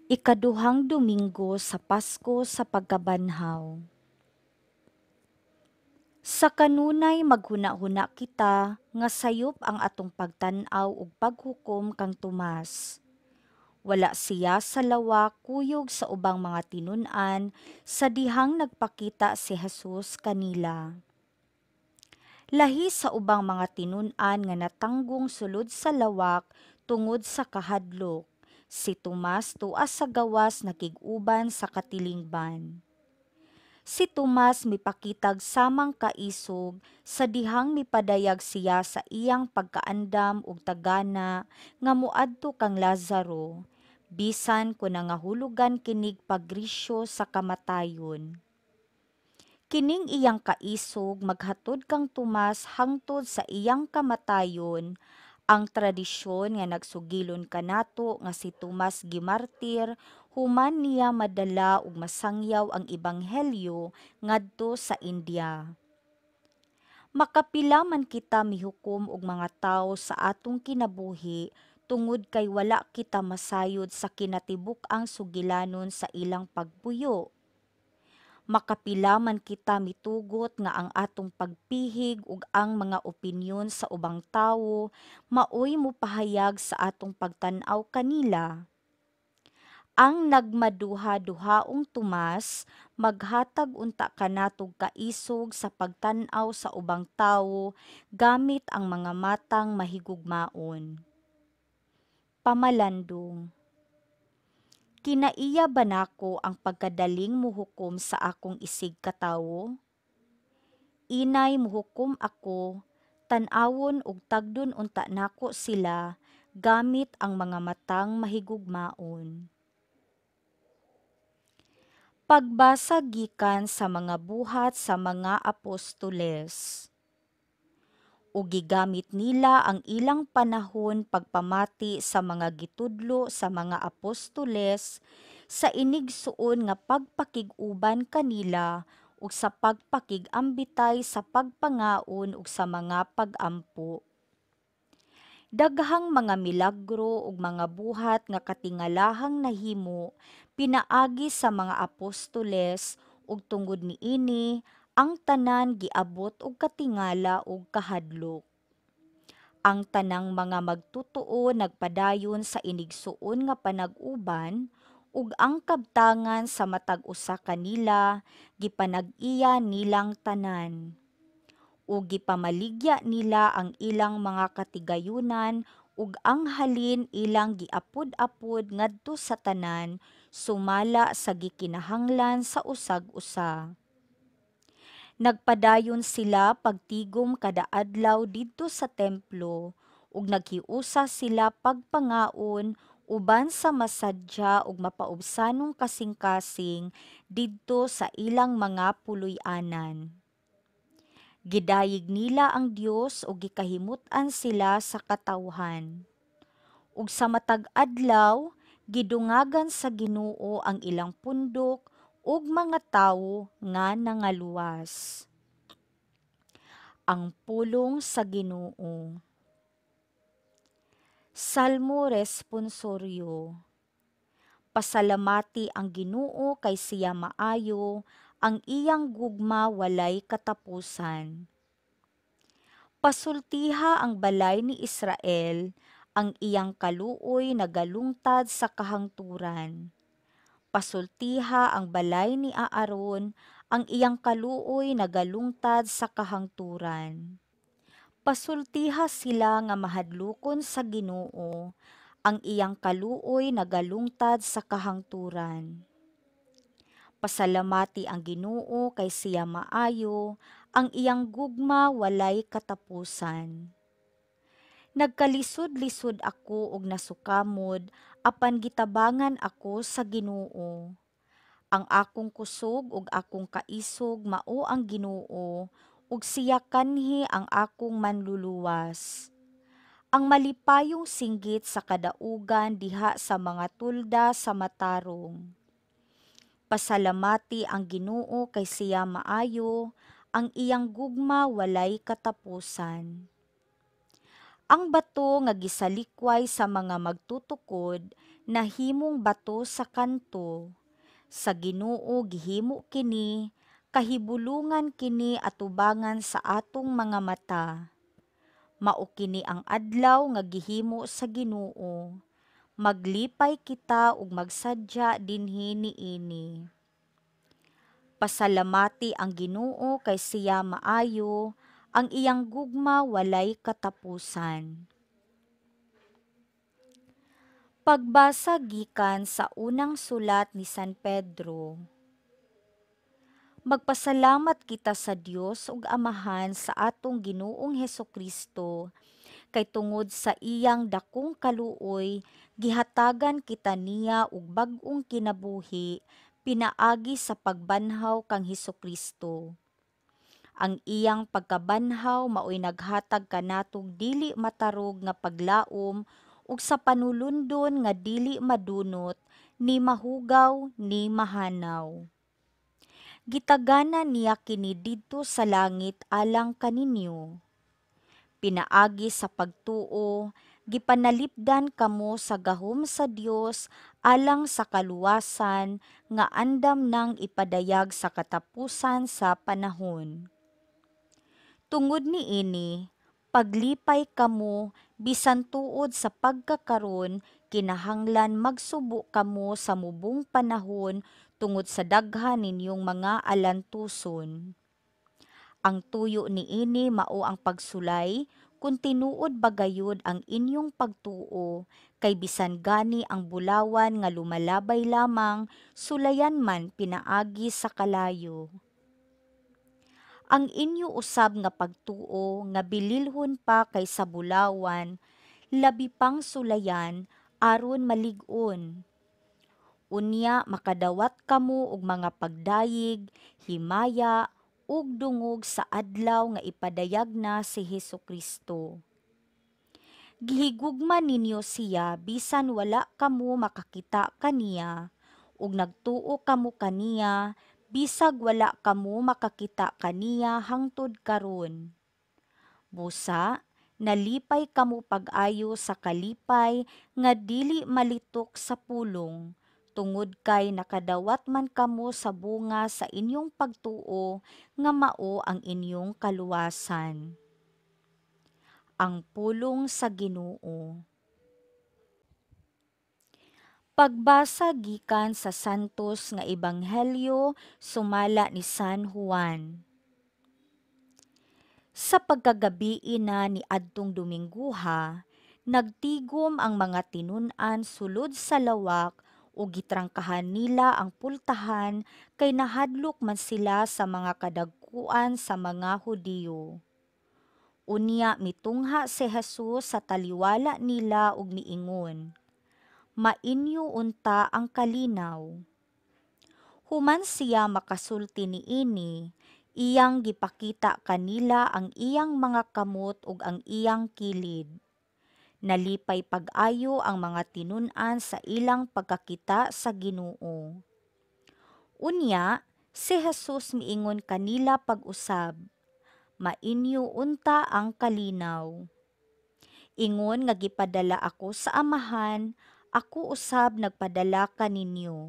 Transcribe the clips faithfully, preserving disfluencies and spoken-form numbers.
Ikaduhang Domingo sa Pasko sa Pagkabanhaw. Sa kanunay maghuna-huna kita nga sayop ang atong pagtan-aw ug paghukom kang Tomas. Wala siya sa lawak kuyog sa ubang mga tinun-an sa dihang nagpakita si Jesus kanila. Lahi sa ubang mga tinun-an nga natanggong sulod sa lawak tungod sa kahadlok. Si Tomas tuas sa gawas nakig-uban sa katilingban. Si Tomas mipakitag samang kaisog sa dihang mipadayag siya sa iyang pagkaandam ug tagana nga muadto kang Lazaro, bisan kun nangahulugan kinig pagrisyo sa kamatayon. Kining iyang kaisog maghatod kang Tomas hangtod sa iyang kamatayon. Ang tradisyon nga nagsugilon kanato nga si Tomas gimartir human niya madala ug masangyaw ang ebanghelyo ngadto sa India. Makapila man kita mihukom og mga tawo sa atong kinabuhi tungod kay wala kita masayod sa kinatibuk-ang sugilanon sa ilang pagpuyo. Makapila man kita mitugot nga ang atong pagpihig ug ang mga opinyon sa ubang tawo maoy mopahayag sa atong pagtan-aw kanila. Ang nagmaduha-duhaong Tomas maghatag unta kanatog kaisog sa pagtan-aw sa ubang tawo gamit ang mga matang mahigugmaon. Pamalandong. Kinaiya ba nako ang pagkadaling muhukom sa akong isig katawo? Inay muhukom ako, tan-awon ug tagdon unta nako sila gamit ang mga matang mahigugmaon. Pagbasa gikan sa mga buhat sa mga apostoles. Ug gigamit nila ang ilang panahon pagpamati sa mga gitudlo sa mga apostoles sa inigsuon nga pagpakig-uban kanila ug sa pagpakig-ambitay sa pagpangaon ug sa mga pag-ampo. Daghang mga milagro ug mga buhat nga katingalahang nahimo pinaagi sa mga apostoles ug tungod niini ang tanan giabot og katingala ug kahadlok. Ang tanang mga magtotoo nagpadayon sa inigsuon nga panag-uban ug ang kabtangan sa matag usa kanila gipanag-iya nilang tanan. Ug gipamaligya nila ang ilang mga katigayunan ug ang halin ilang giapod-apod ngadto sa tanan sumala sa gikinahanglan sa usag-usa. Nagpadayon sila pagtigom kada adlaw didto sa templo ug naghiusa sila pagpangaon uban sa masadya ug mapaubsanong kasing-kasing didto sa ilang mga puloy-anan. Gidayig nila ang Dios ug gikahimut-an sila sa katawhan. Ug sa matag adlaw gidungagan sa Ginoo ang ilang pundok ug mga tawo nga nangaluwas. Ang pulong sa Ginoo. Salmo responsoryo. Pasalamati ang Ginoo kay siya maayo, ang iyang gugma walay katapusan. Pasultiha ang balay ni Israel, ang iyang kaluoy nagalungtad sa kahangturan. Pasultiha ang balay ni Aaron, ang iyang kaluoy nagalungtad sa kahangturan. Pasultiha sila nga mahadlukon sa Ginoo, ang iyang kaluoy nagalungtad sa kahangturan. Pasalamati ang Ginoo kay siya maayo, ang iyang gugma walay katapusan. Nagkalisod-lisod ako og nasukamod, apan gitabangan ako sa Ginoo. Ang akong kusog ug akong kaisog mao ang Ginoo, ug siya kanhi ang akong manluluwas. Ang malipayong singgit sa kadaugan diha sa mga tulda sa matarong. Pasalamati ang Ginoo kay siya maayo, ang iyang gugma walay katapusan. Ang bato nga gisalikway sa mga magtutukod nahimong bato sa kanto. Sa Ginoo gihimo kini, kahibulungan kini atubangan sa atong mga mata. Mao kini ang adlaw nga gihimo sa Ginoo. Maglipay kita ug magsadya dinhi niini. Pasalamati ang Ginoo kay siya maayo, ang iyang gugma walay katapusan. Pagbasa gikan sa unang sulat ni San Pedro. Magpasalamat kita sa Dios ug Amahan sa atong Ginoong Hesukristo, kay tungod sa iyang dakong kaluoy gihatagan kita niya og bag-ong kinabuhi pinaagi sa pagbanhaw kang Hesukristo. Ang iyang pagkabanhaw maoy naghatag kanatog dili matarog nga paglaom ug sa panulundon nga dili madunot ni mahugaw ni mahanaw. Gitagana niya kini didto sa langit alang kaninyo. Pinaagi sa pagtuo, gipanalipdan kamo sa gahom sa Dios alang sa kaluwasan nga andam nang ipadayag sa katapusan sa panahon. Tungod niini, paglipay kamo bisan tuod sa pagkakaron kinahanglan magsubo kamo sa mubong panahon tungod sa daghan ninyong mga alantuson. Ang tuyo niini mao ang pagsulay kung tinuod bagayod ang inyong pagtuo, kay bisan gani ang bulawan nga lumalabay lamang sulayan man pinaagi sa kalayo. Ang inyo usab nga pagtuo nga bililhon pa kay sa bulawan, labi pang sulayan aron malig-on. Unya makadawat kamo og mga pagdayig, himaya, ug dungog sa adlaw nga ipadayag na si Hesukristo. Gihigugma ninyo siya bisan wala kamo makakita kaniya, ug nagtuo kamo kaniya bisag wala kamo makakita kaniya hangtod karon. Busa, nalipay kamo pag-ayo sa kalipay nga dili malitok sa pulong, tungod kay nakadawat man kamo sa bunga sa inyong pagtuo nga mao ang inyong kaluwasan. Ang pulong sa Ginoo. Pagbasa gikan sa Santos nga Ebanghelyo sumala ni San Juan. Sa pagkagabii na ni adtong Domingguha, nagtigom ang mga tinun-an sulod sa lawak o gitrangkahan nila ang pultahan kay nahadlok man sila sa mga kadagkuan sa mga Hudiyo. Unya mitungha si Jesus sa taliwala nila ug miingon, "Mainyo unta ang kalinaw." Human siya makasulti niini, iyang gipakita kanila ang iyang mga kamot ug ang iyang kilid. Nalipay pag-ayo ang mga tinun-an sa ilang pagkakita sa Ginoo. Unya, si Jesus miingon kanila pag-usab, "Mainyo unta ang kalinaw." Ingon nga gipadala ako sa Amahan, ako usab nagpadala kaninyo.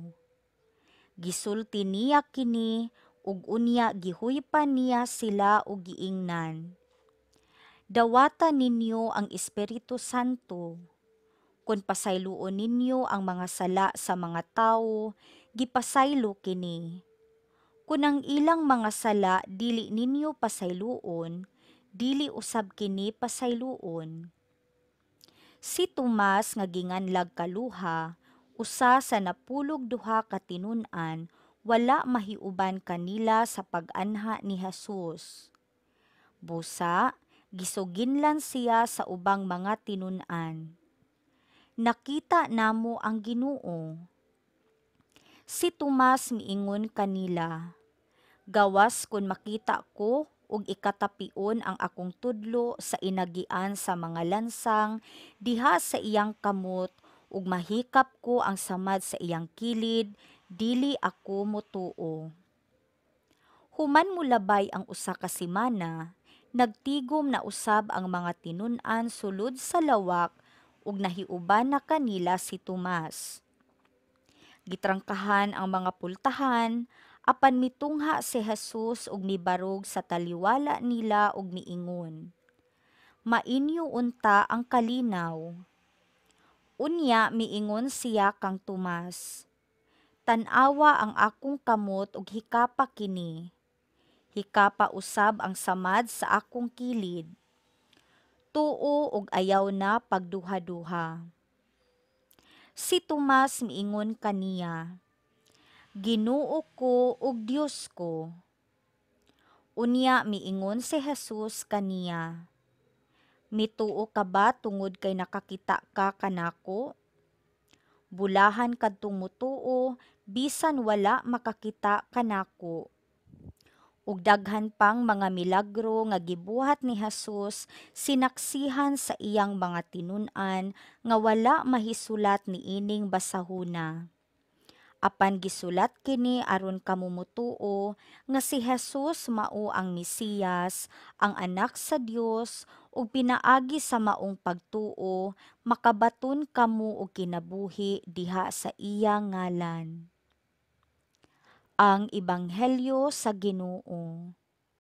Gisulti niya kini ug unya gihuypan niya sila og giingnan. Dawata ninyo ang Espiritu Santo. Kung pasayloon ninyo ang mga sala sa mga tawo, gipasaylo kini. Kung ang ilang mga sala dili ninyo pasayloon, dili usab kini pasayloon. Si Tomas nga ginganlag kaluha, usa sa napulog duha ka tinun-an, wala mahiuban kanila sa pag-anha ni Jesus. Busa, gisuginlan siya sa ubang mga tinun-an. Nakita namo ang Ginoo. Si Tomas miingon kanila, "Gawas kun makita ko ug ikatapion ang akong tudlo sa inagian sa mga lansang diha sa iyang kamot ug mahikap ko ang samad sa iyang kilid, dili ako motuo." Human mulabay ang usa ka semana, Nagtigom na usab ang mga tinun-an sulod sa lawak ug nahiuban na kanila si Tomas. Gitrangkahan ang mga pultahan, apan mitungha si Jesus ug mibarog sa taliwala nila ug miingon, "Mainyo unta ang kalinaw." Unya miingon siya kang Tomas, "Tan-awa ang akong kamot ug hikapa kini. Hikapa usab ang samad sa akong kilid. Tuo ug ayaw na pagduha-duha." Si Tomas miingon kaniya, "Ginoo ko ug Dios ko." Unya miingon si Jesus kaniya, "Mituo ka ba tungod kay nakakita ka kanako? Bulahan kadtong mutuo bisan wala makakita kanako." Ug daghan pang mga milagro nga gibuhat ni Jesus sinaksihan sa iyang mga tinun-an nga wala mahisulat niining basahona. Apan gisulat kini aron kamo mutuo nga si Jesus mao ang Mesiyas, ang anak sa Dios, ug pinaagi sa maong pagtuo makabaton kamo og kinabuhi diha sa iya ngalan. Ang Ebanghelyo sa Ginoo.